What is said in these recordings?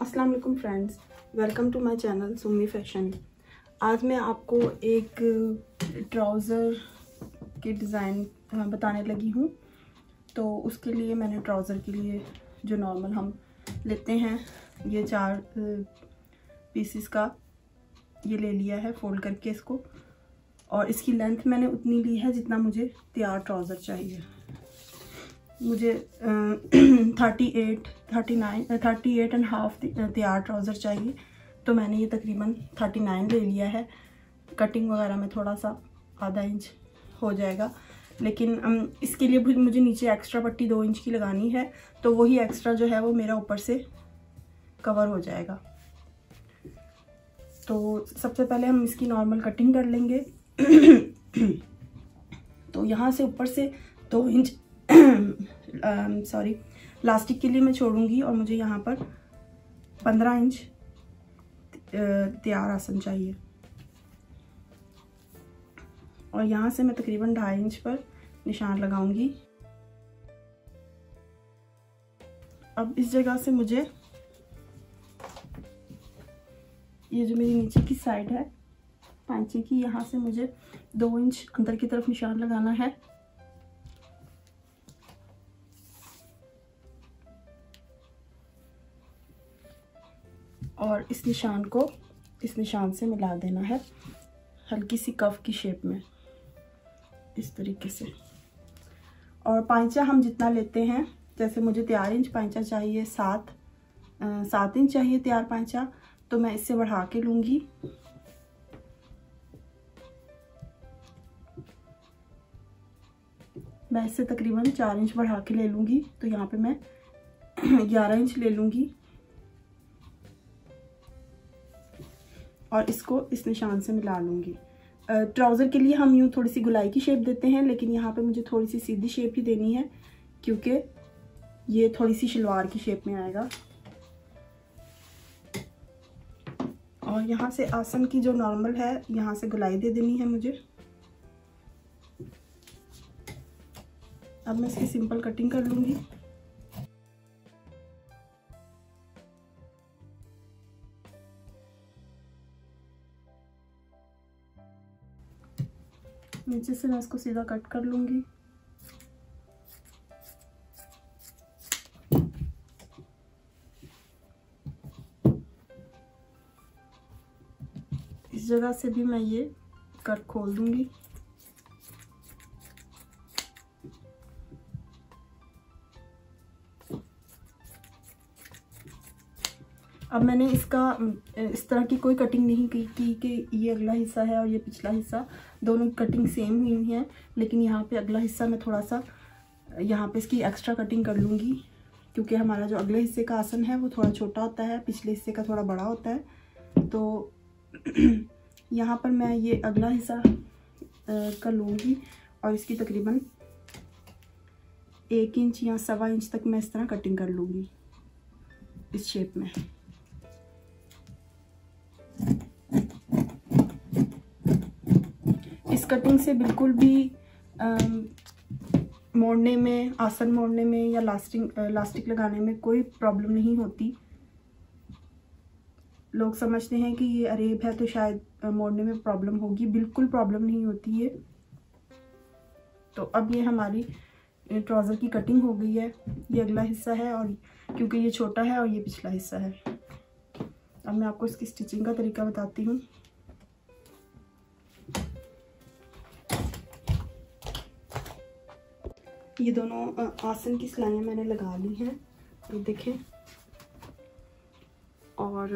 अस्सलाम वालेकुम friends, welcome to my channel Summi fashion. आज मैं आपको एक ट्राउज़र की डिज़ाइन बताने लगी हूँ। तो उसके लिए मैंने ट्राउज़र के लिए जो नॉर्मल हम लेते हैं ये 4 पीसेस का ये ले लिया है फोल्ड करके इसको, और इसकी लेंथ मैंने उतनी ली है जितना मुझे तैयार ट्राउज़र चाहिए। मुझे 38.5 तैयार ट्राउज़र चाहिए, तो मैंने ये तकरीबन 39 ले लिया है। कटिंग वगैरह में थोड़ा सा आधा इंच हो जाएगा, लेकिन इसके लिए मुझे नीचे एक्स्ट्रा पट्टी 2 इंच की लगानी है, तो वही एक्स्ट्रा जो है वो मेरा ऊपर से कवर हो जाएगा। तो सबसे पहले हम इसकी नॉर्मल कटिंग कर लेंगे। तो यहाँ से ऊपर से 2 इंच लास्टिक के लिए मैं छोड़ूंगी, और मुझे यहाँ पर 15 इंच तैयार आसन चाहिए, और यहाँ से मैं तकरीबन 2.5 इंच पर निशान लगाऊंगी। अब इस जगह से मुझे ये जो मेरी नीचे की साइड है पांचे की, यहाँ से मुझे 2 इंच अंदर की तरफ निशान लगाना है। और इस निशान को इस निशान से मिला देना है हल्की सी कफ की शेप में, इस तरीके से। और पांचा हम जितना लेते हैं, जैसे मुझे तैयार इंच पांचा चाहिए 7 इंच चाहिए तैयार पांचा, तो मैं इससे बढ़ा के लूँगी। मैं इससे तकरीबन 4 इंच बढ़ा के ले लूँगी, तो यहाँ पे मैं 11 इंच ले लूँगी, और इसको इस निशान से मिला लूँगी। ट्राउज़र के लिए हम यूँ थोड़ी सी गुलाई की शेप देते हैं, लेकिन यहाँ पे मुझे थोड़ी सी सीधी शेप ही देनी है, क्योंकि ये थोड़ी सी शलवार की शेप में आएगा। और यहाँ से आसन की जो नॉर्मल है, यहाँ से गुलाई दे देनी है मुझे। अब मैं इसकी सिंपल कटिंग कर लूँगी। नीचे से मैं इसको सीधा कट कर लूँगी। इस जगह से भी मैं ये कट खोल दूँगी। अब मैंने इसका इस तरह की कोई कटिंग नहीं की कि ये अगला हिस्सा है और ये पिछला हिस्सा, दोनों कटिंग सेम हुई है, लेकिन यहाँ पे अगला हिस्सा मैं थोड़ा सा यहाँ पे इसकी एक्स्ट्रा कटिंग कर लूँगी, क्योंकि हमारा जो अगले हिस्से का आसन है वो थोड़ा छोटा होता है, पिछले हिस्से का थोड़ा बड़ा होता है। तो यहाँ पर मैं ये अगला हिस्सा कर लूँगी, और इसकी तकरीबन 1 इंच या 1.25 इंच तक मैं इस तरह कटिंग कर लूँगी इस शेप में। इस कटिंग से बिल्कुल भी मोड़ने में, आसन मोड़ने में या लास्टिक लगाने में कोई प्रॉब्लम नहीं होती। लोग समझते हैं कि ये अरेब है तो शायद मोड़ने में प्रॉब्लम होगी, बिल्कुल प्रॉब्लम नहीं होती है। तो अब ये हमारी ट्राउज़र की कटिंग हो गई है। ये अगला हिस्सा है, और क्योंकि ये छोटा है, और ये पिछला हिस्सा है। अब मैं आपको इसकी स्टिचिंग का तरीका बताती हूँ। ये दोनों आसन की सिलाइयाँ मैंने लगा ली हैं, ये देखें। और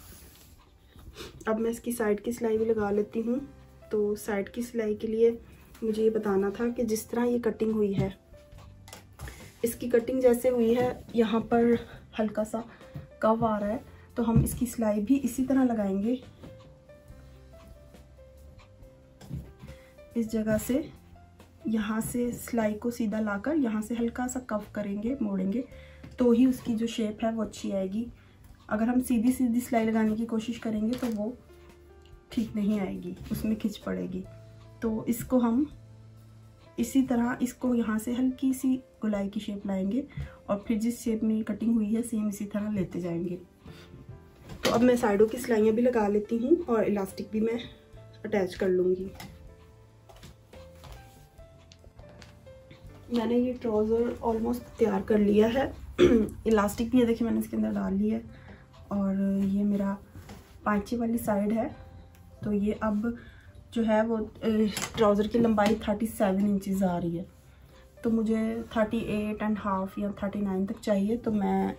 अब मैं इसकी साइड की सिलाई भी लगा लेती हूँ। तो साइड की सिलाई के लिए मुझे ये बताना था कि जिस तरह ये कटिंग हुई है, इसकी कटिंग जैसे हुई है, यहाँ पर हल्का सा कव आ रहा है, तो हम इसकी सिलाई भी इसी तरह लगाएंगे। इस जगह से यहाँ से सिलाई को सीधा लाकर यहाँ से हल्का सा कव करेंगे, मोड़ेंगे, तो ही उसकी जो शेप है वो अच्छी आएगी। अगर हम सीधी सीधी सिलाई लगाने की कोशिश करेंगे तो वो ठीक नहीं आएगी, उसमें खिंच पड़ेगी। तो इसको हम इसी तरह, इसको यहाँ से हल्की सी गुलाई की शेप लाएंगे, और फिर जिस शेप में कटिंग हुई है सेम इसी तरह लेते जाएंगे। अब मैं साइडों की सिलाइयाँ भी लगा लेती हूँ और इलास्टिक भी मैं अटैच कर लूँगी। मैंने ये ट्राउज़र ऑलमोस्ट तैयार कर लिया है। इलास्टिक भी ये देखिए मैंने इसके अंदर डाल लिया है और ये मेरा पांचे वाली साइड है। तो ये अब जो है वो ट्राउज़र की लंबाई 37 इंचज़ आ रही है, तो मुझे 38.5 या 39 तक चाहिए। तो मैं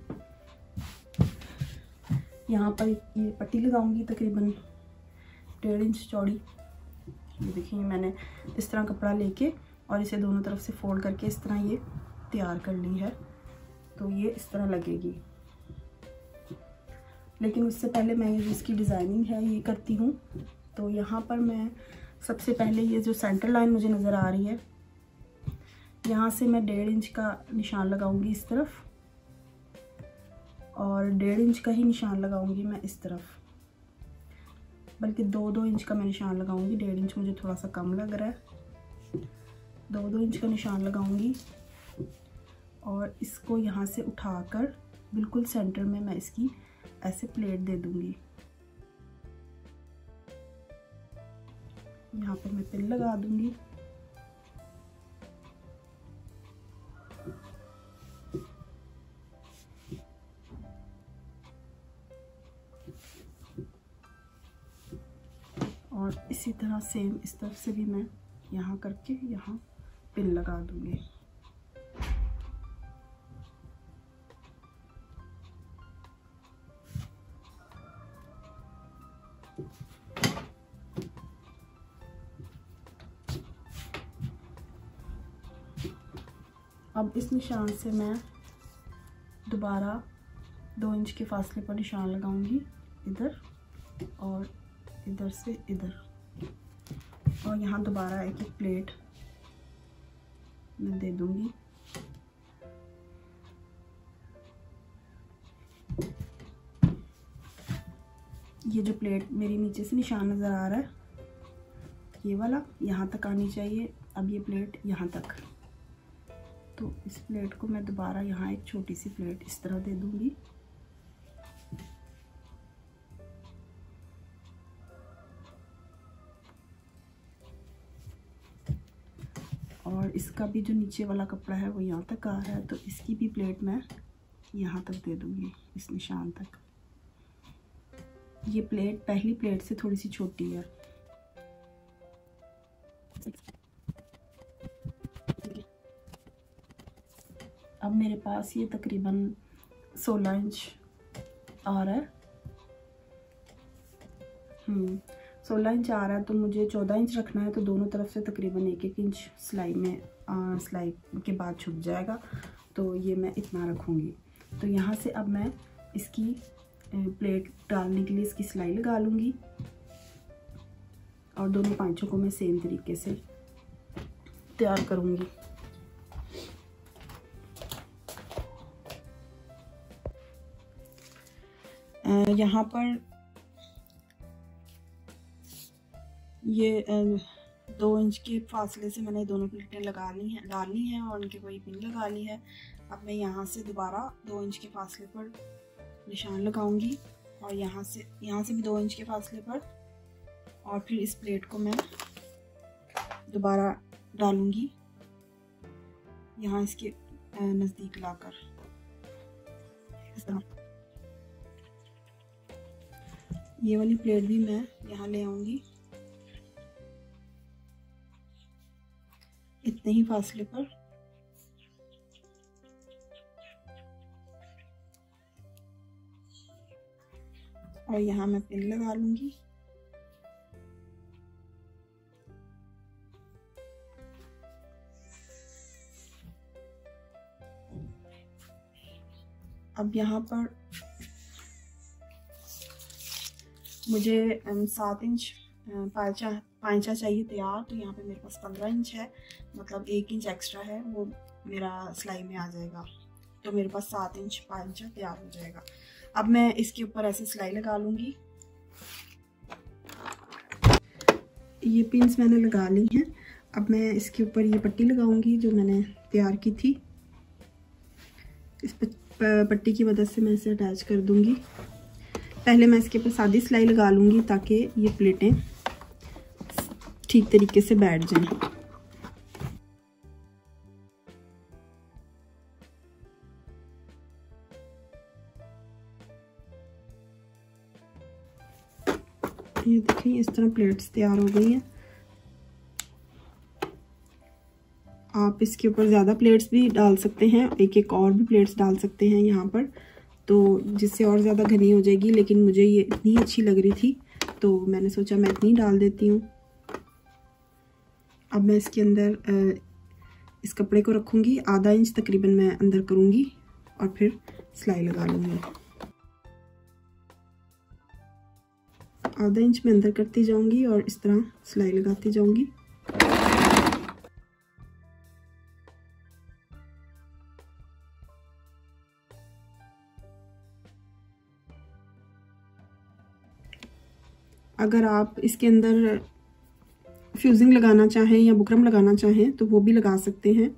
यहाँ पर ये पट्टी लगाऊंगी तकरीबन 1.5 इंच चौड़ी। ये देखिए मैंने इस तरह कपड़ा लेके और इसे दोनों तरफ से फोल्ड करके इस तरह ये तैयार कर ली है। तो ये इस तरह लगेगी, लेकिन उससे पहले मैं ये इसकी डिज़ाइनिंग है ये करती हूँ। तो यहाँ पर मैं सबसे पहले ये जो सेंटर लाइन मुझे नज़र आ रही है, यहाँ से मैं 1.5 इंच का निशान लगाऊंगी इस तरफ और 1.5 इंच का ही निशान लगाऊंगी मैं इस तरफ, बल्कि 2-2 इंच का मैं निशान लगाऊंगी। 1.5 इंच मुझे थोड़ा सा कम लग रहा है। 2-2 इंच का निशान लगाऊंगी और इसको यहाँ से उठाकर बिल्कुल सेंटर में मैं इसकी ऐसे प्लेट दे दूंगी। यहाँ पर मैं पिन लगा दूंगी। और इसी तरह सेम इस तरफ से भी मैं यहाँ करके यहाँ पिन लगा दूंगी। अब इस निशान से मैं दोबारा 2 इंच के फासले पर निशान लगाऊंगी इधर और इधर से इधर, और यहाँ दोबारा एक प्लेट मैं दे दूंगी। ये जो प्लेट मेरी नीचे से निशान नज़र आ रहा है ये वाला यहाँ तक आनी चाहिए। अब ये प्लेट यहाँ तक, तो इस प्लेट को मैं दोबारा यहाँ एक छोटी सी प्लेट इस तरह दे दूंगी। और इसका भी जो नीचे वाला कपड़ा है वो यहाँ तक आ रहा है, तो इसकी भी प्लेट मैं यहाँ तक दे दूंगी इस निशान तक। ये प्लेट पहली प्लेट से थोड़ी सी छोटी है। अब मेरे पास ये तकरीबन 16 इंच आ रहा है। 16 इंच आ रहा है, तो मुझे 14 इंच रखना है। तो दोनों तरफ से तकरीबन 1-1 इंच सिलाई में सिलाई के बाद छुप जाएगा, तो ये मैं इतना रखूँगी। तो यहाँ से अब मैं इसकी प्लेट डालने के लिए इसकी सिलाई लगा लूँगी और दोनों पांचों को मैं सेम तरीके से तैयार करूँगी। यहाँ पर ये 2 इंच के फासले से मैंने दोनों प्लेटें डालनी है और उनके कोई पिन लगा ली है। अब मैं यहाँ से दोबारा 2 इंच के फासले पर निशान लगाऊंगी और यहाँ से भी 2 इंच के फासले पर, और फिर इस प्लेट को मैं दोबारा डालूंगी यहाँ इसके नज़दीक लाकर इस तरह। ये वाली प्लेट भी मैं यहाँ ले आऊंगी इतने ही फासले पर। और यहाँ मैं पिन लगा लूंगी। अब यहाँ पर मुझे 7 इंच पांचा चाहिए तैयार, तो यहाँ पे मेरे पास 15 इंच है, मतलब 1 इंच एक्स्ट्रा है, वो मेरा सिलाई में आ जाएगा। तो मेरे पास 7 इंच पांचा तैयार हो जाएगा। अब मैं इसके ऊपर ऐसे सिलाई लगा लूँगी। ये पिन्स मैंने लगा ली हैं। अब मैं इसके ऊपर ये पट्टी लगाऊंगी जो मैंने तैयार की थी। इस पट्टी की मदद से मैं इसे अटैच कर दूंगी। पहले मैं इसके ऊपर सादी सिलाई लगा लूँगी ताकि ये प्लेटें ठीक तरीके से बैठ जाएं। ये देखिए इस तरह प्लेट्स तैयार हो गई हैं। आप इसके ऊपर ज़्यादा प्लेट्स भी डाल सकते हैं, एक एक और भी प्लेट्स डाल सकते हैं यहाँ पर, तो जिससे और ज़्यादा घनी हो जाएगी, लेकिन मुझे ये इतनी अच्छी लग रही थी तो मैंने सोचा मैं इतनी डाल देती हूँ। अब मैं इसके अंदर इस कपड़े को रखूँगी, आधा इंच तकरीबन मैं अंदर करूँगी और फिर सिलाई लगा लूँगी। आधा इंच में अंदर करती जाऊँगी और इस तरह सिलाई लगाती जाऊँगी। अगर आप इसके अंदर फ्यूजिंग लगाना चाहें या बुकरम लगाना चाहें तो वो भी लगा सकते हैं।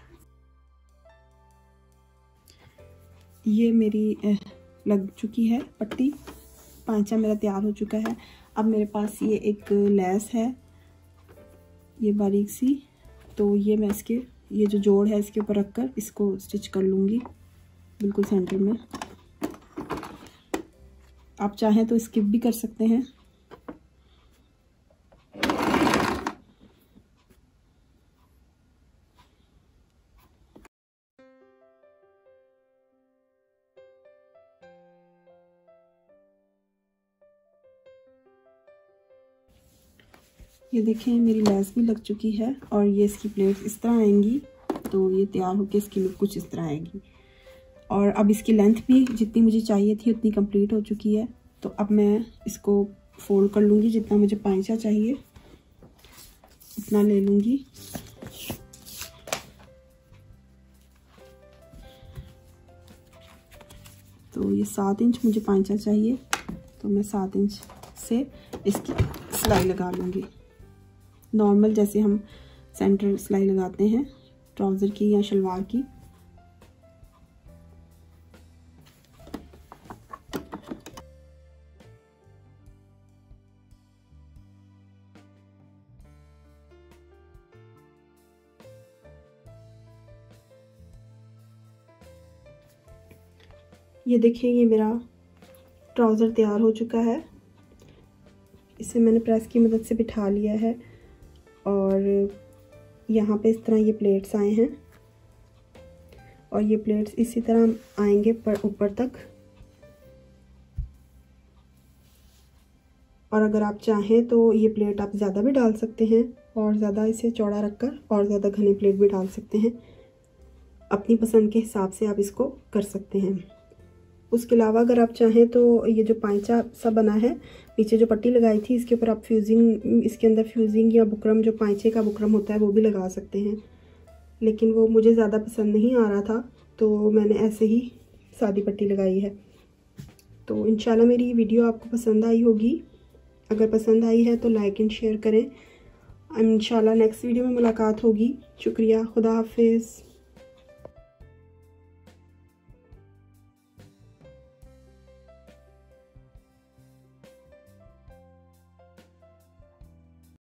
ये मेरी लग चुकी है पट्टी, पांचा मेरा तैयार हो चुका है। अब मेरे पास ये एक लेस है, ये बारीक सी, तो ये मैं इसके ये जो जोड़ है इसके ऊपर रखकर इसको स्टिच कर लूँगी बिल्कुल सेंटर में। आप चाहें तो स्किप भी कर सकते हैं। ये देखें मेरी लेस भी लग चुकी है और ये इसकी प्लेट्स इस तरह आएंगी, तो ये तैयार होकर इसकी लुक कुछ इस तरह आएगी। और अब इसकी लेंथ भी जितनी मुझे चाहिए थी उतनी कंप्लीट हो चुकी है। तो अब मैं इसको फोल्ड कर लूँगी, जितना मुझे पांचा चाहिए उतना ले लूँगी। तो ये 7 इंच मुझे पांचा चाहिए, तो मैं 7 इंच से इसकी सिलाई लगा लूँगी, नॉर्मल जैसे हम सेंटर सिलाई लगाते हैं ट्राउज़र की या शलवार की। ये देखिए ये मेरा ट्राउज़र तैयार हो चुका है। इसे मैंने प्रेस की मदद से बिठा लिया है और यहाँ पे इस तरह ये प्लेट्स आए हैं और ये प्लेट्स इसी तरह आएंगे पर ऊपर तक। और अगर आप चाहें तो ये प्लेट आप ज़्यादा भी डाल सकते हैं और ज़्यादा इसे चौड़ा रखकर और ज़्यादा घनी प्लेट भी डाल सकते हैं, अपनी पसंद के हिसाब से आप इसको कर सकते हैं। उसके अलावा अगर आप चाहें तो ये जो पांचा सा बना है, पीछे जो पट्टी लगाई थी इसके ऊपर आप फ्यूजिंग, इसके अंदर फ्यूजिंग या बुकरम, जो पांचे का बुकरम होता है वो भी लगा सकते हैं, लेकिन वो मुझे ज़्यादा पसंद नहीं आ रहा था तो मैंने ऐसे ही सादी पट्टी लगाई है। तो इंशाल्लाह मेरी वीडियो आपको पसंद आई होगी। अगर पसंद आई है तो लाइक एंड शेयर करें। इंशाल्लाह नेक्स्ट वीडियो में मुलाकात होगी। शुक्रिया, खुदा हाफिज़।